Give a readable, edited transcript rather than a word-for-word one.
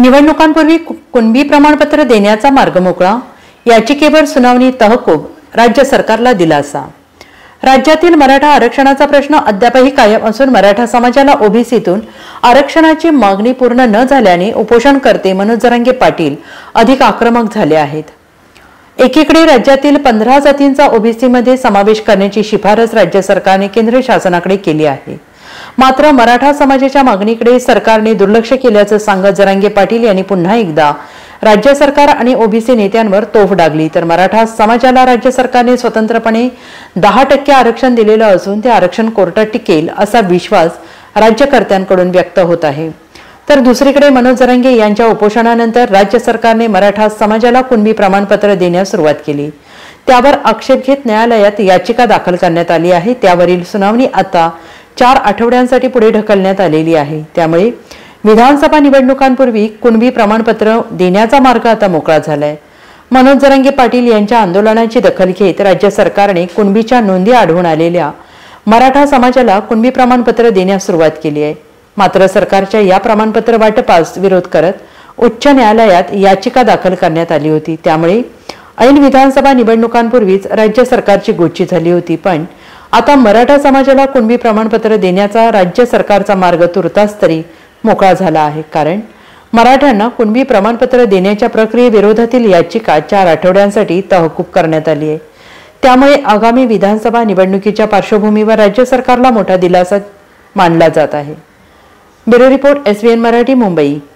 निवडणुकांपूर्वी कुणबी प्रमाणपत्र देण्याचा मार्ग मोकळा, याचिकेवर सुनावणी तहकूब, राज्य सरकारला दिलासा। राज्यातील मराठा आरक्षणाचा प्रश्न अद्यापही कायम असून मराठा समाजाला ओबीसीतून आरक्षणाची मागणी पूर्ण न झाल्याने उपोषणकर्ते मनोज जरांगे पाटील अधिक आक्रमक झाले आहेत। एकीकडे राज्यातील 15 जातींचा ओबीसीमध्ये समावेश करण्याची शिफारस राज्य सरकारने केंद्र शासनाकडे केली आहे, मात्र मराठा समाजाच्या मागणीकडे सरकारने दुर्लक्ष केल्याचं सांगत जरांगे पाटील यांनी पुन्हा एकदा राज्य सरकार आणि ओबीसी नेत्यांवर तोफ डागली। तर मराठा समाजाला राज्य सरकारने स्वतंत्रपणे 10% आरक्षण दिलेलं असून ते आरक्षण कोर्टात टिकेल असा विश्वास राज्यकर्त्यांकडून व्यक्त होत आहे। तर दुसरीकडे मनोज जरांगे यांच्या उपोषणानंतर राज्य सरकारने मराठा समाजाला कुणबी प्रमाणपत्र देण्यास सुरुवात केली। त्यावर आक्षेप घेत न्यायालयात याचिका दाखल करण्यात आली आहे। त्यावरील सुनावणी आता 4 आठवड्यांसाठी पुढे ढकलण्यात आलेली आहे। त्यामुळे विधानसभा निवडणुकांपूर्वी कुणबी प्रमाणपत्र देण्याचा मार्ग आता मोकळा झालाय। मनोज जरांगे पाटील यांच्या आंदोलनाची दखल घेत राज्य सरकारने कुणबीच्या नोंदी आढळून आलेल्या मराठा समाजाला कुणबी प्रमाणपत्र देण्यास सुरुवात केली आहे। मात्र सरकारच्या या प्रमाणपत्र वाटपास विरोध करत उच्च न्यायालयात याचिका दाखल करण्यात आली होती। त्यामुळे ऐन विधानसभा निवडणुकांपूर्वीच राज्य सरकारची गोची झाली होती। पण आता मराठा समाजाला कुणबी प्रमाणपत्र देण्याचा राज्य सरकारचा मार्ग तुर्तास तरी मोकळा झाला आहे, कारण मराठ्यांना कुणबी प्रमाणपत्र देण्याच्या प्रक्रियेविरोधातील याचिका 4 आठवड्यांसाठी तहकूब करण्यात आली आहे। त्यामुळे आगामी विधानसभा निवडणुकीच्या पार्श्वभूमीवर राज्य सरकारला मोठा दिलासा मानला जात आहे। Bureau report SVN Marathi, Mumbai.